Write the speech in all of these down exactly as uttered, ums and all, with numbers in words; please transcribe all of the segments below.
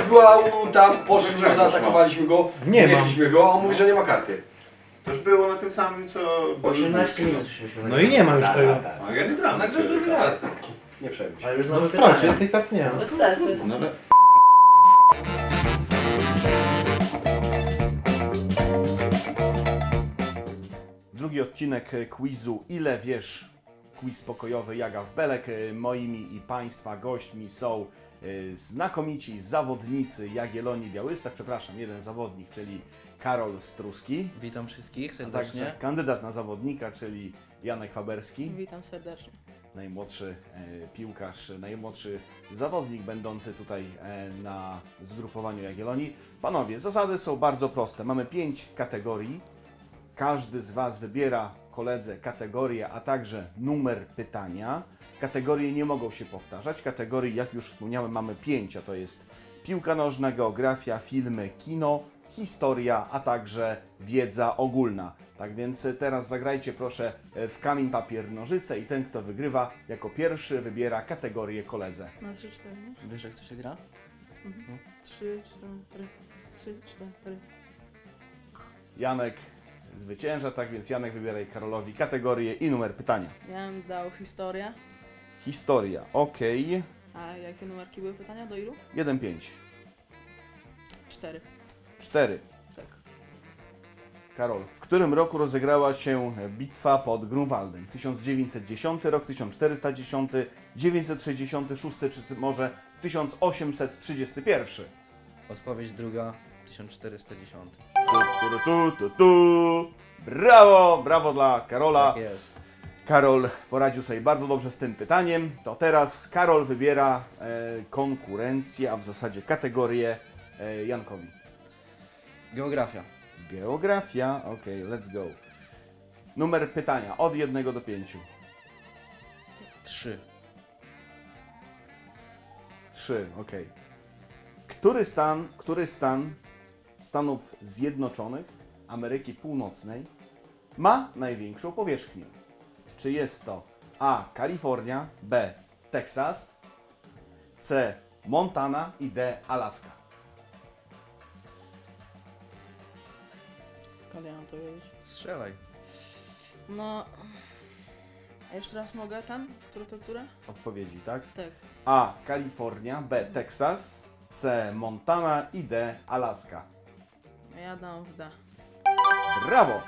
była u tam, poszliśmy, zaatakowaliśmy go, zmieniliśmy go, a on mówi, że nie ma karty. To już było na tym samym, co... osiemnaście minut. No i nie ma już tego. A ja nie brałem. Na grze drugi raz. Nie przejmuj się. Ale już No znowu sprawdź, pytania. ja tej karty nie mam. Bez sensu jest. No ale... Drugi odcinek quizu Ile wiesz? Quiz pokojowy Jaga w Belek. Moimi i Państwa gośćmi są znakomici zawodnicy Jagiellonii Białystok. Przepraszam, jeden zawodnik, czyli Karol Struski. Witam wszystkich A serdecznie. także kandydat na zawodnika, czyli Janek Faberski. Witam serdecznie. Najmłodszy e, piłkarz, najmłodszy zawodnik będący tutaj e, na zgrupowaniu Jagiellonii. Panowie, zasady są bardzo proste. Mamy pięć kategorii. Każdy z Was wybiera koledze kategorię, a także numer pytania. Kategorie nie mogą się powtarzać. Kategorii, jak już wspomniałem, mamy pięć, a to jest piłka nożna, geografia, filmy, kino, historia, a także wiedza ogólna. Tak więc teraz zagrajcie proszę w kamień, papier, nożyce i ten, kto wygrywa, jako pierwszy wybiera kategorię koledze. Na trzy cztery, nie? Wiesz jak to się gra? Mhm. trzy cztery, trzy cztery. Janek zwycięża, tak więc Janek wybieraj Karolowi kategorię i numer pytania. Ja bym dał historię. Historia, ok. A jakie numerki były pytania? Do ilu? jeden pięć. cztery. cztery. Tak. Karol, w którym roku rozegrała się bitwa pod Grunwaldem? tysiąc dziewięćset dziesiąty rok, tysiąc czterysta dziesiąty, dziewięćset sześćdziesiąty szósty czy może tysiąc osiemset trzydziesty pierwszy? Odpowiedź druga, tysiąc czterysta dziesiąty. Tu, tu, tu, tu, tu. Brawo, brawo dla Karola. Tak jest. Karol poradził sobie bardzo dobrze z tym pytaniem. To teraz Karol wybiera e, konkurencję, a w zasadzie kategorię e, Jankowi. Geografia. Geografia, ok, let's go. Numer pytania od jednego do pięciu. trzy. trzy, ok. Który stan, który stan Stanów Zjednoczonych Ameryki Północnej ma największą powierzchnię? Czy jest to A. Kalifornia, B. Teksas, C. Montana i D. Alaska? Skąd ja mam to wiedzieć? Strzelaj. No... A jeszcze raz mogę ten? Które to które? Odpowiedzi, tak? Tak. A. Kalifornia, B. Teksas, C. Montana i D. Alaska. Ja dam w D. Brawo!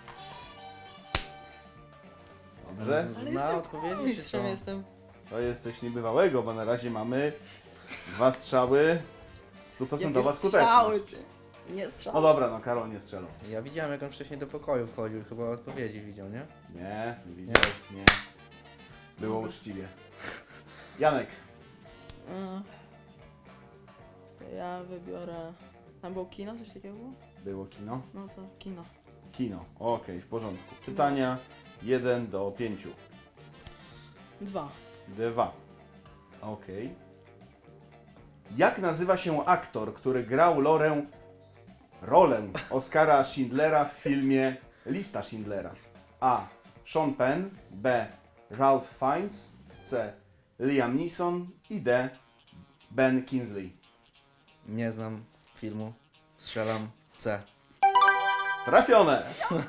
Dobrze? Ale Zna jestem odpowiedzi czy mistrzem co? jestem. To jest coś niebywałego, bo na razie mamy dwa strzały, stuprocentowa Jakie strzały, skuteczność. ty. Nie No strzały. dobra, no Karol nie strzelał. Ja widziałem jak on wcześniej do pokoju wchodził, chyba odpowiedzi widział, nie? Nie, nie widziałeś, nie. Było uczciwie. Janek, E, To ja wybiorę... Tam było kino? Coś takiego było? było kino? No to kino. Kino, okej, w porządku. Pytania jeden do pięciu. Dwa. Dwa. Okej. Jak nazywa się aktor, który grał Lorę, rolę Oskara Schindlera w filmie Lista Schindlera? A. Sean Penn, B. Ralph Fiennes, C. Liam Neeson i D. Ben Kingsley. Nie znam filmu. Strzelam C. Trafione!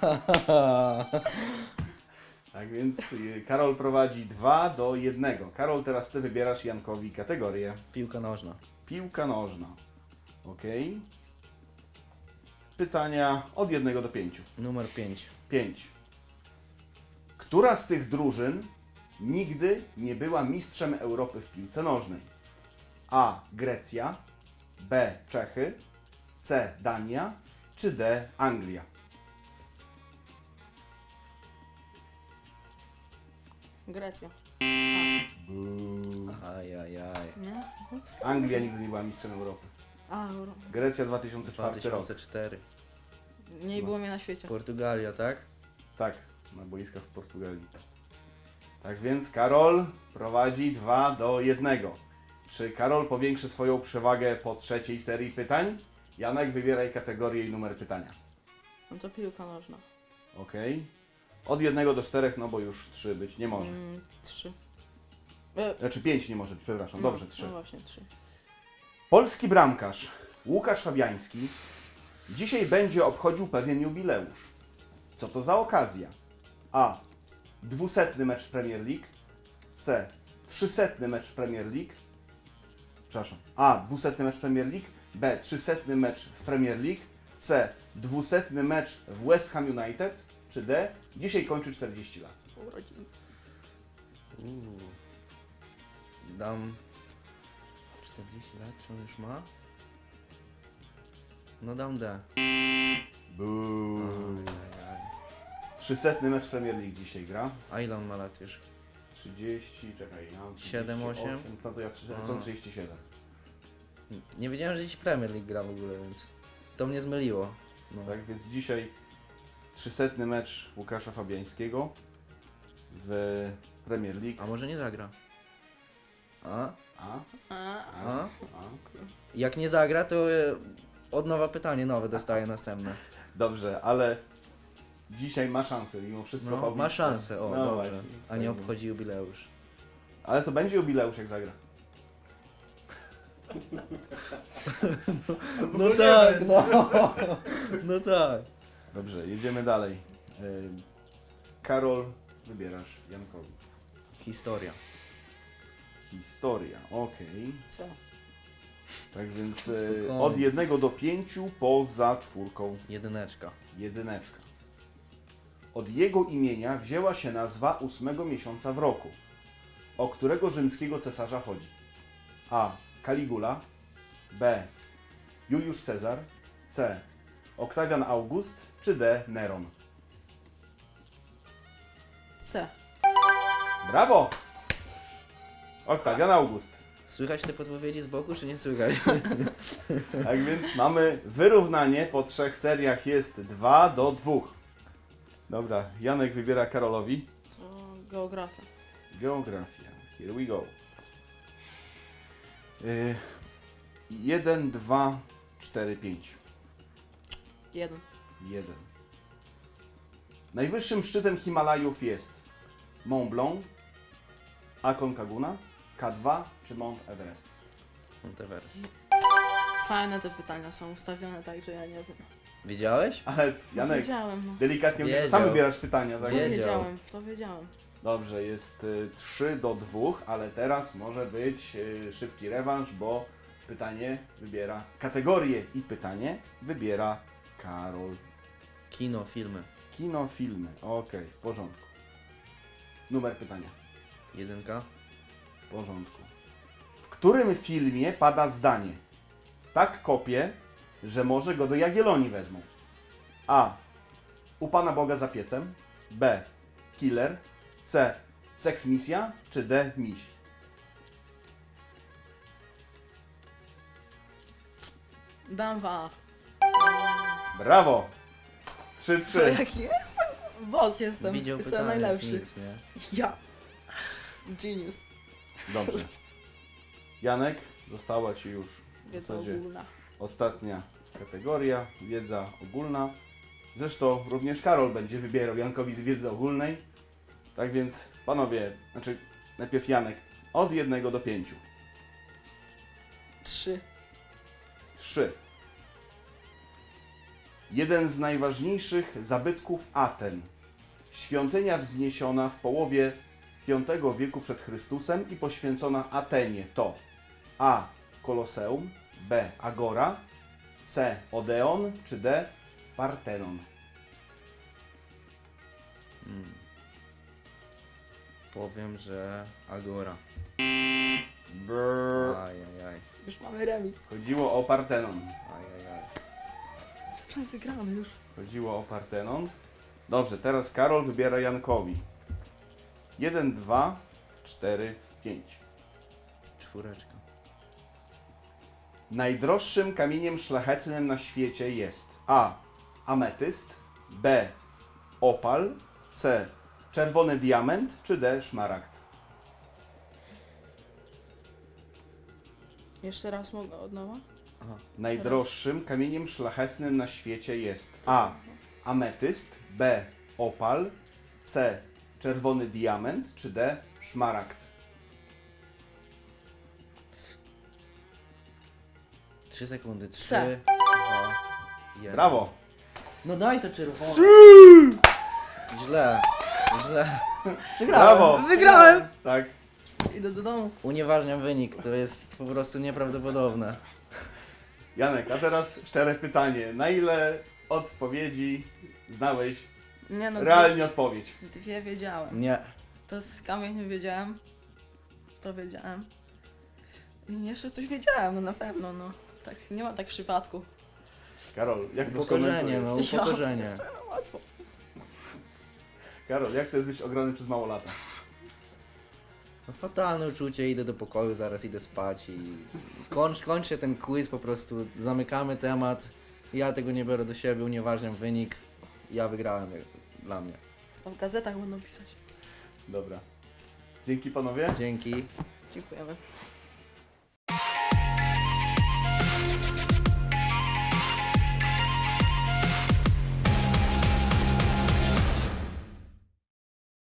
Tak więc y, Karol prowadzi dwa do jednego. Karol, teraz Ty wybierasz Jankowi kategorię. Piłka nożna. Piłka nożna. Ok. Pytania od jednego do pięciu. Numer pięć. pięć. Która z tych drużyn nigdy nie była mistrzem Europy w piłce nożnej? A. Grecja, B. Czechy, C. Dania czy D. Anglia? Grecja. Buu. Ajajaj. Nie? Anglia nigdy nie była mistrzem Europy. A, Euro. Grecja dwa tysiące czwarty dwa rok. tysiące cztery. Nie było mnie na świecie. Portugalia, tak? Tak, na boiskach w Portugalii. Tak więc Karol prowadzi dwa do jednego. Czy Karol powiększy swoją przewagę po trzeciej serii pytań? Janek, wybieraj kategorię i numer pytania. No to piłka nożna. Ok. Od jednego do czterech, no bo już trzy być nie może. Mm, trzy. E, Znaczy pięć nie może być, przepraszam. no, Dobrze, trzy. No właśnie, trzy. Polski bramkarz Łukasz Fabiański dzisiaj będzie obchodził pewien jubileusz. Co to za okazja? A. Dwusetny mecz w Premier League. C. Trzysetny mecz w Premier League. Przepraszam. A. Dwusetny mecz w Premier League. B. Trzysetny mecz w Premier League. C. Dwusetny mecz w West Ham United. Czy D. Dzisiaj kończy czterdzieści lat. Urodziny. Uuu. Dam czterdzieści lat, czy on już ma? No dam D. Buu. Ajajaj. Trzysetny mecz w Premier League dzisiaj gra. A ile on ma lat już? trzydzieści, czekaj, ja mam siedem, osiem? No to ja trzydzieści, A. są trzydzieści siedem. Nie wiedziałem, że dziś Premier League gra w ogóle, więc to mnie zmyliło. No. Tak więc dzisiaj trzysetny mecz Łukasza Fabiańskiego w Premier League. A może nie zagra? A? A? A, A? A? Jak nie zagra, to e, od nowa pytanie nowe dostaje następne. Dobrze, ale dzisiaj ma szansę mimo wszystko. No, pobić ma ten- szansę, o no dobrze. właśnie, A nie pewnie. obchodzi jubileusz. Ale to będzie jubileusz jak zagra. No tak, no. No tak. Dobrze, jedziemy dalej. Ym, Karol, wybierasz Jankowi. Historia. Historia, okej. co? Tak więc Spokojnie. e, od jednego do pięciu poza czwórką. Jedyneczka. Jedyneczka. Od jego imienia wzięła się nazwa ósmego miesiąca w roku. O którego rzymskiego cesarza chodzi? A. Caligula. B. Juliusz Cezar. C. Oktawian August. Czy D. Neron? C. Brawo! Oktawian August. Słychać te podpowiedzi z boku, czy nie słychać? Tak więc mamy wyrównanie. Po trzech seriach jest dwa do dwóch. Dobra, Janek wybiera Karolowi. To geografia. Geografia. Here we go. Y, jeden, dwa, cztery, pięć. Jeden. jeden. Najwyższym szczytem Himalajów jest Mont Blanc, Aconcaguna, K dwa czy Mount Everest? Monteverest. Fajne te pytania są ustawione tak, że ja nie wiem. Widziałeś? Ale No, Janek, wiedziałem, no. delikatnie mówię, że Wiedział. sam wybierasz pytania. Tak? To Wiedział. wiedziałem, to wiedziałem. Dobrze, jest y, trzy do dwóch, ale teraz może być y, szybki rewanż, bo pytanie wybiera, kategorię i pytanie wybiera Karol. Kino, filmy. Kino, filmy. Okej, w porządku. Numer pytania. Jedynka. W porządku. W którym filmie pada zdanie? Tak kopie, że może go do Jagiellonii wezmą. A. U Pana Boga za piecem. B. Killer. C. Seks misja. Czy D. Miś? Dam wa. Brawo! trzy To trzy. jaki jestem? Boss jestem. Widział jestem pytanie, najlepszy. nic, nie? Ja. Genius. Dobrze. Janek, została Ci już w Wiedza zasadzie ogólna. ostatnia kategoria, wiedza ogólna. Zresztą również Karol będzie wybierał Jankowi z wiedzy ogólnej. Tak więc, panowie, znaczy najpierw Janek, od jednego do pięciu. Trzy. Trzy. Jeden z najważniejszych zabytków Aten. Świątynia wzniesiona w połowie piątego wieku przed Chrystusem i poświęcona Atenie to A. Koloseum, B. Agora, C. Odeon, czy D. Partenon. Hmm. Powiem, że Agora. Brrr. Ajajaj. Już mamy remis. Chodziło o Partenon. Ajajaj. Jestem wygrany już. Chodziło o Partenon. Dobrze, teraz Karol wybiera Jankowi. jeden, dwa, cztery, pięć. Czwóreczka. Najdroższym kamieniem szlachetnym na świecie jest A. Ametyst, B. Opal, C. Czerwony diament, czy D. Szmaragd. Jeszcze raz mogę od nowa? Aha. Najdroższym kamieniem szlachetnym na świecie jest A. Ametyst, B. Opal, C. Czerwony diament, czy D. Szmaragd. trzy sekundy. trzy, Se. dwa, jeden. Brawo! No daj to czerwone. Źle. Źle. Brawo! Wygrałem! Tak. Idę do domu. Unieważniam wynik, to jest po prostu nieprawdopodobne. Janek, a teraz szczere pytanie. Na ile odpowiedzi znałeś Nie no, realnie odpowiedź? dwie, dwie wiedziałem. Nie. To z kamieniem wiedziałem. To wiedziałem. I jeszcze coś wiedziałem, no na pewno, no. Tak, nie ma tak w przypadku. Karol, jak to Upokorzenie, no skomentujesz? upokorzenie. No łatwo. Karol, jak to jest być ograny przez mało lata? No, fatalne uczucie, idę do pokoju, zaraz idę spać i kończ, kończę ten quiz, po prostu zamykamy temat. Ja tego nie biorę do siebie, unieważniam wynik. Ja wygrałem jak dla mnie. A w gazetach będą pisać. Dobra. Dzięki panowie. Dzięki. Dziękujemy.